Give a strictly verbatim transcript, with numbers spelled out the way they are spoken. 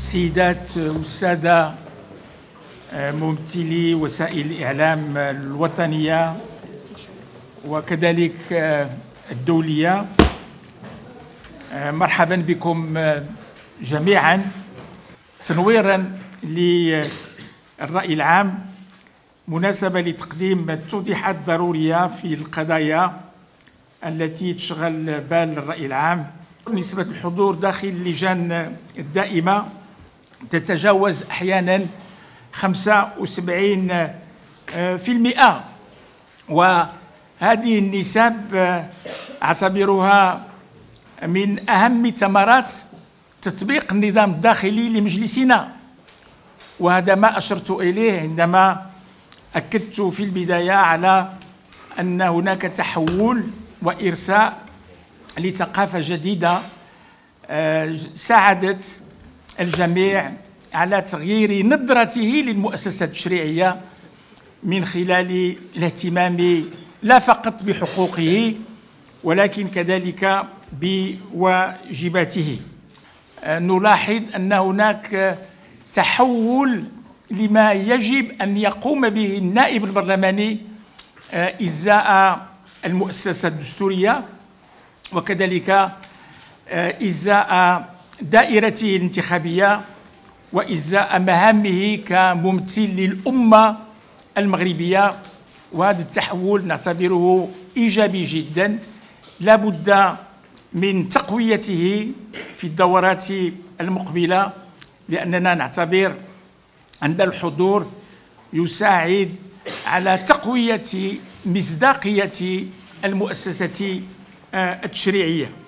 السيدات والسادة ممثلي وسائل الإعلام الوطنية وكذلك الدولية، مرحبا بكم جميعا. تنويرا للرأي العام، مناسبة لتقديم التوضيحات الضرورية في القضايا التي تشغل بال الرأي العام. نسبة الحضور داخل اللجان الدائمة تتجاوز أحيانا خمسة وسبعين في المئة، وهذه النسب أعتبرها من أهم ثمرات تطبيق النظام الداخلي لمجلسنا، وهذا ما أشرت إليه عندما أكدت في البداية على أن هناك تحول وإرساء لثقافة جديدة ساعدت الجميع على تغيير نظرته للمؤسسات التشريعية من خلال الاهتمام لا فقط بحقوقه ولكن كذلك بواجباته. نلاحظ أن هناك تحول لما يجب أن يقوم به النائب البرلماني إزاء المؤسسة الدستورية وكذلك إزاء دائرته الانتخابية وإزاء مهامه كممثل للأمة المغربية. وهذا التحول نعتبره إيجابي جدا، لا بد من تقويته في الدورات المقبلة، لأننا نعتبر أن الحضور يساعد على تقوية مصداقية المؤسسة التشريعية.